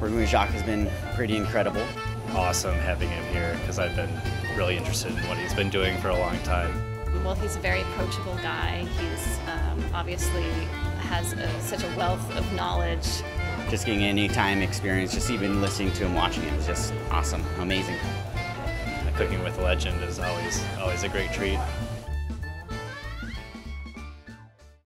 Working with Jacques has been pretty incredible. Awesome having him here because I've been really interested in what he's been doing for a long time. Well, he's a very approachable guy. He's obviously has such a wealth of knowledge. Just getting any time experience, just even listening to him, watching it was just awesome, amazing. Cooking with a legend is always a great treat.